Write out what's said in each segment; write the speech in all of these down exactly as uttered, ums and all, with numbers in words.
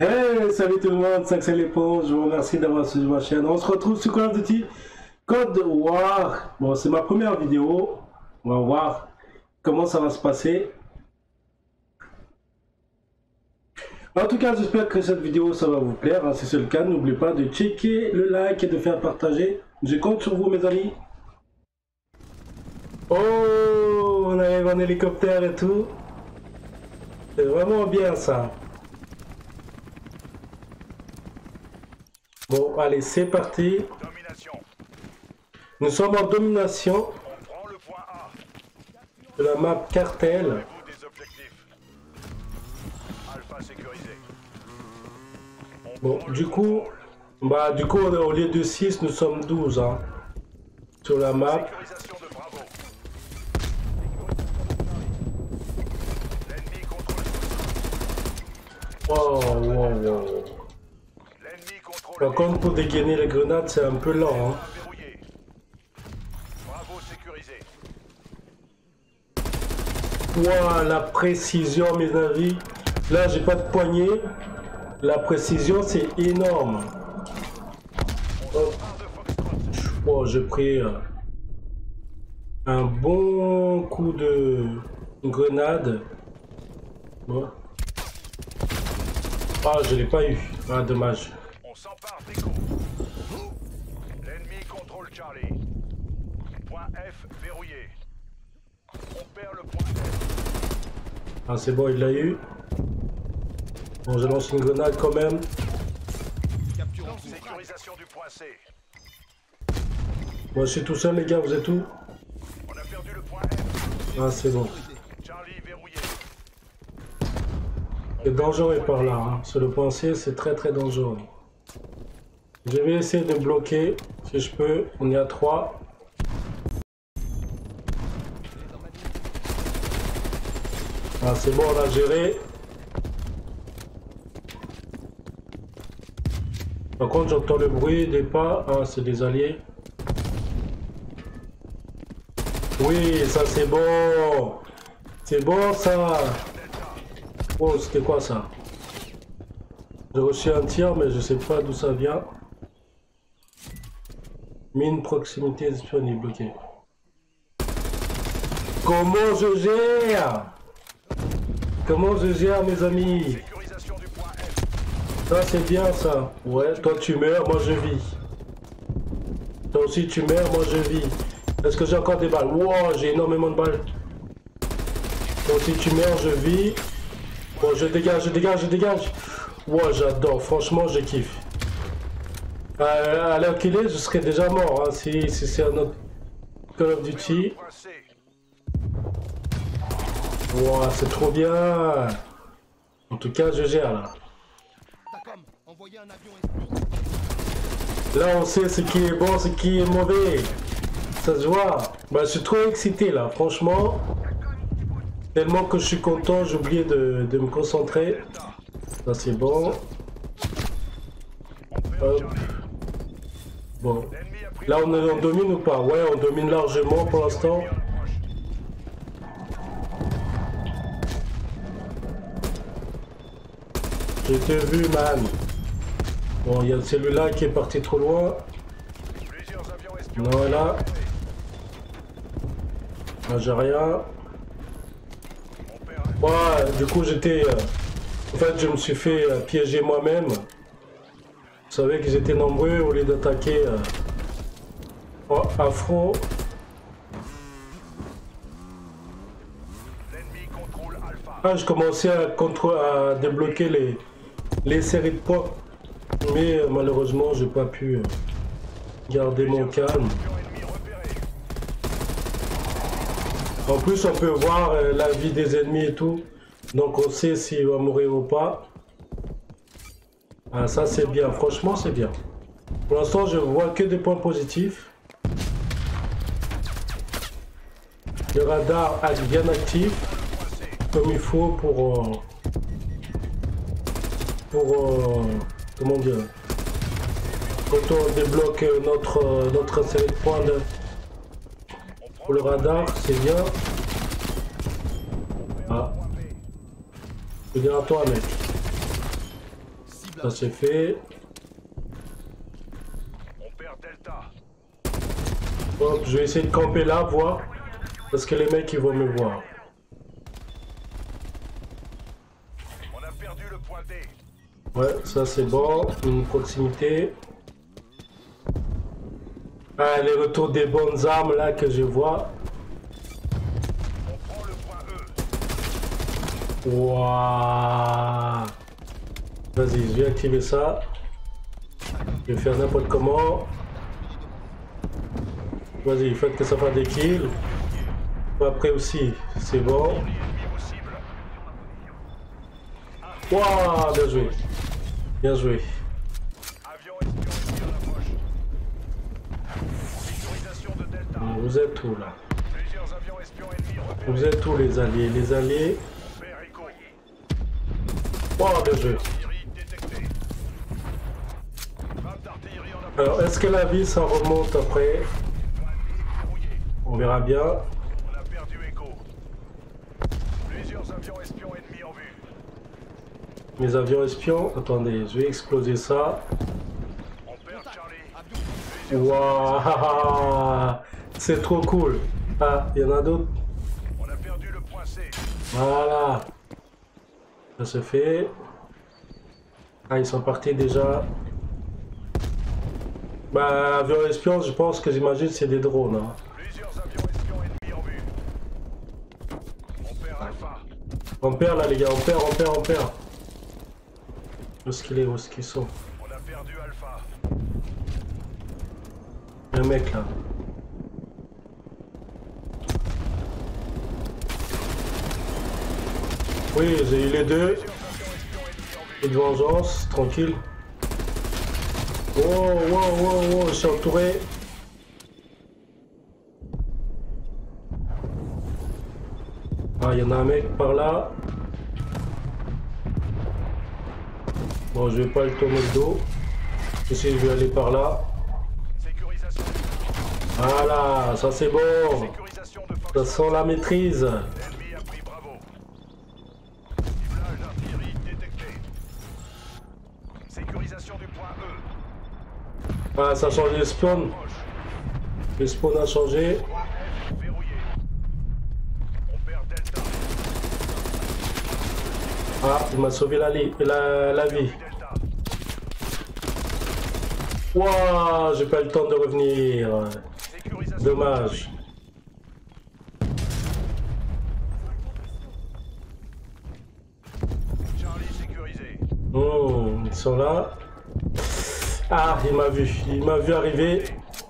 Hey, salut tout le monde, c'est Axel l'éponge, je vous remercie d'avoir suivi ma chaîne. On se retrouve sur Call of Duty Cold War. Bon, c'est ma première vidéo, on va voir comment ça va se passer. En tout cas, j'espère que cette vidéo ça va vous plaire. Si c'est le cas, n'oubliez pas de checker le like et de faire partager. Je compte sur vous, mes amis. Oh, on arrive en hélicoptère et tout. C'est vraiment bien ça. Bon, allez, c'est parti. Domination. Nous sommes en domination On prend le point A. de la map cartel. Avez-vous des objectifs? Alpha sécurisé. On Bon, prend le du coup, bah, du coup, au lieu de six, nous sommes douze hein, sur la map. sécurisation de Bravo. L'ennemi contrôle. Oh, wow, wow. L'ennemi contrôle. Par contre, pour dégainer les grenades, c'est un peu lent. Hein. Verrouillé. Bravo sécurisé. Wow, la précision, mes amis. Là, j'ai pas de poignée. La précision, c'est énorme. Oh. Bon, j'ai pris euh, un bon coup de grenade. Bon. Ah, je l'ai pas eu. Ah, dommage. On s'empare d'écho. L'ennemi contrôle Charlie. Point F verrouillé. On perd le point F. Ah, c'est bon, il l'a eu. Bon, je lance une grenade quand même. Sécurisation du point C. Moi, je suis tout seul, les gars. Vous êtes où? On a perdu le point F. Ah, c'est bon. Charlie verrouillé. C'est dangereux par là. Hein. Sur le point C, c'est très très dangereux. Je vais essayer de bloquer si je peux. On est à trois. Ah, c'est bon, on a géré. Par contre, j'entends le bruit des pas. Ah, c'est des alliés. Oui, ça c'est bon. C'est bon ça. Oh, c'était quoi ça? J'ai reçu un tir, mais je sais pas d'où ça vient. Mine proximité disponible, ok. Comment je gère? Comment je gère, mes amis? Sécurisation du point F. Ça c'est bien ça. Ouais, toi tu meurs, moi je vis. Toi aussi tu meurs, moi je vis. Est-ce que j'ai encore des balles? Wow, j'ai énormément de balles. Toi aussi tu meurs, je vis. Bon, je dégage, je dégage, je dégage. Wow, j'adore, franchement je kiffe. Euh, à l'heure qu'il est, je serais déjà mort hein, si, si c'est un autre Call of Duty. Point C. Wow, c'est trop bien. En tout cas, je gère là. Là, on sait ce qui est bon, ce qui est mauvais. Ça se voit. Bah, je suis trop excité là, franchement. Tellement que je suis content, j'ai oublié de, de me concentrer. Ça, c'est bon. Hop. Bon. Là, on, on domine ou pas? Ouais, on domine largement pour l'instant. Je t'ai vu, man. Bon, il y a celui-là qui est parti trop loin. Plusieurs avions espions. Voilà. Là, j'ai rien. On perd un. Ouais, du coup, j'étais... Euh, en fait, je me suis fait euh, piéger moi-même. Vous savez qu'ils étaient nombreux au lieu d'attaquer euh, oh, à front. L'ennemi contrôle Alpha. Ah, je commençais à, contre à débloquer les, les séries de points. Mais euh, malheureusement, j'ai pas pu euh, garder mon calme. Avions ennemis repérés. En plus, on peut voir euh, la vie des ennemis et tout. Donc, on sait s'il va mourir ou pas. Ah, ça, c'est bien. Franchement, c'est bien. Pour l'instant, je vois que des points positifs. Le radar est bien actif. Comme il faut pour... Euh, pour... Euh, comment dire? Quand on débloque notre, notre série de points de, pour le radar, c'est bien. Ah. Je vais dire à toi, mec. Ça c'est fait. On perd Delta. Hop, je vais essayer de camper là, voir. Parce que les mecs ils vont me voir. On a perdu le point D. Ouais, ça c'est bon. Une proximité. Ah, les retours des bonnes armes là que je vois. On prend le point E. Waouh. Vas-y, je vais activer ça. Je vais faire n'importe comment. Vas-y, faites que ça fasse des kills. Après aussi, c'est bon. Waouh, bien joué. Bien joué. Avion espion ennemi en approche. Sécurisation de Delta. Vous êtes où là? Plusieurs avions espions ennemis repérés. Vous êtes où les alliés? Les alliés. On perd Echo. Waouh, bien joué. Artillerie détectée. Frappe d'artillerie en approche. Alors, est-ce que la vie ça remonte après? Verrouillé. On verra bien. On a perdu Echo. Plusieurs avions espions ennemis en vue. Mes avions espions. Attendez, je vais exploser ça. On perd Charlie. Waouh, c'est trop cool. Ah, il y en a d'autres. On a perdu le point C. Voilà. Ça se fait. Ah, ils sont partis déjà. Bah, avion espion, je pense que j'imagine c'est des drones. Hein. Plusieurs avions espions ennemis en vue. On perd Alpha. On perd là, les gars. On perd, on perd, on perd. Où est-ce qu'il est? Où est-ce qu'ils sont? On a perdu Alpha. Il y a un mec là. Oui, j'ai eu les deux. Et de vengeance, tranquille. Oh, wow, wow, wow, je suis entouré. Ah, il y en a un mec par là. Bon, je vais pas le tourner le dos. Ici, je vais aller par là. Sécurisation. Voilà, ça c'est bon. Sécurisation de Ça Fox. sent la maîtrise. L'ennemi a pris Bravo. Ciblage d'artillerie détecté. Sécurisation du point E. Ah, ça change les spawns. Proche. Les spawns a changé. Point F verrouillé. On perd Delta. Ah, il m'a sauvé la, li- la, la vie. Delta. Waouh, j'ai pas eu le temps de revenir. Sécurisation. Dommage. Charlie sécurisé. Oh, ils sont là. Ah, il m'a vu. Il m'a vu arriver.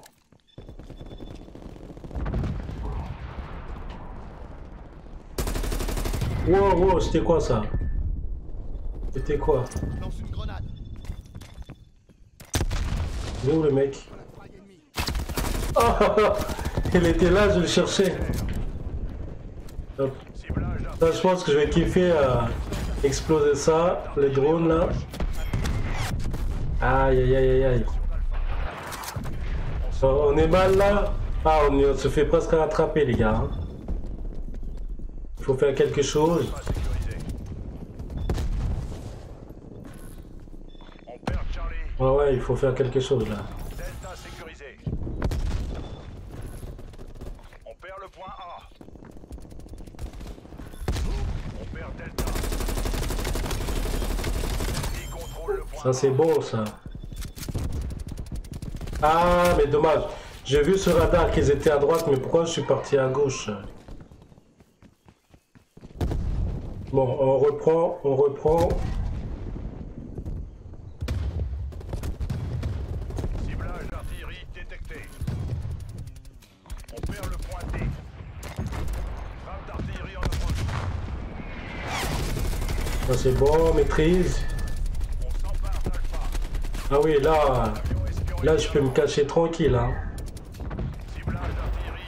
Wow, wow, c'était quoi ça? C'était quoi? Lance une grenade. Il est où le mec? Ah, ah, ah, il était là, je le cherchais. Hop. Ciblage Ça, d'artillerie. je pense que je vais kiffer à exploser ça, les drones là. Aïe aïe aïe aïe aïe. Oh, on est mal là. Ah, on, on se fait presque rattraper les gars. Il faut faire quelque chose. Pas sécurisé. On perd Charlie. Ah ouais, il faut faire quelque chose là. Delta sécurisé. On perd le point A. On perd Delta. L'ennemi contrôle le point Ça c'est bon ça. Ah mais dommage. J'ai vu ce radar qu'ils étaient à droite, mais pourquoi je suis parti à gauche? Bon, on reprend, on reprend. Ciblage d'artillerie détecté. On perd le point D. Frappe d'artillerie en approche. Ça c'est bon, maîtrise. On s'empare d'Alpha. Ah oui, là, Avion espion là je peux me cacher tranquille. Hein. Ciblage d'artillerie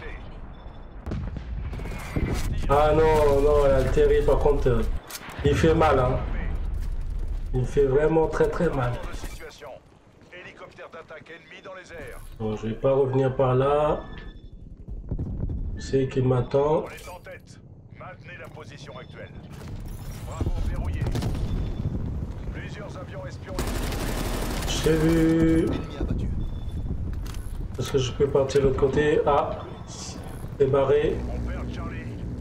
détecté. Ah non, non, l'altérie par contre, euh, il fait mal. Hein. Il fait vraiment très très mal. De situation. Hélicoptère d'attaque ennemi dans les airs. Bon, je vais pas revenir par là. Je sais qu'il m'attend. On est en tête. Maintenez la position actuelle. Bravo verrouillé. Plusieurs avions espions. Je t'ai vu. Ennemi abattu. Est-ce que je peux partir de l'autre côté? Ah, c'est barré. On perd Charlie.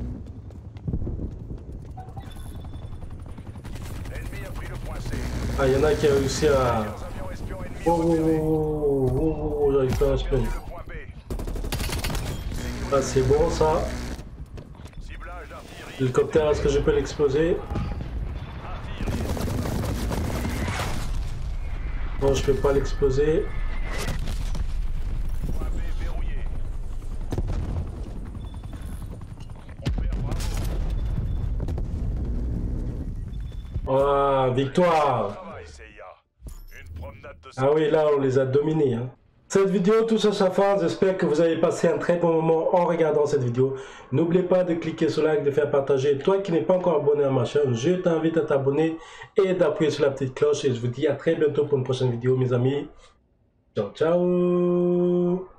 L'ennemi a pris le point C. Ah, il y en a qui a réussi à... Plusieurs avions espions ennemis Oh, oh, repérés. oh, oh, oh, oh, j'arrive pas à spin. Le point B. Ah, c'est bon ça. Ciblage d'artillerie. L'hélicoptère, est-ce que je peux l'exploser? Non, je peux pas l'exploser. Point B verrouillé. On perd bravo. Ah, victoire! Travail, C I A. Une promenade de Ah oui, là, on les a dominés. Hein. Cette vidéo touche à sa fin. J'espère que vous avez passé un très bon moment en regardant cette vidéo. N'oubliez pas de cliquer sur like, de faire partager. Toi qui n'es pas encore abonné à ma chaîne, je t'invite à t'abonner et d'appuyer sur la petite cloche. Et je vous dis à très bientôt pour une prochaine vidéo, mes amis. Ciao, ciao!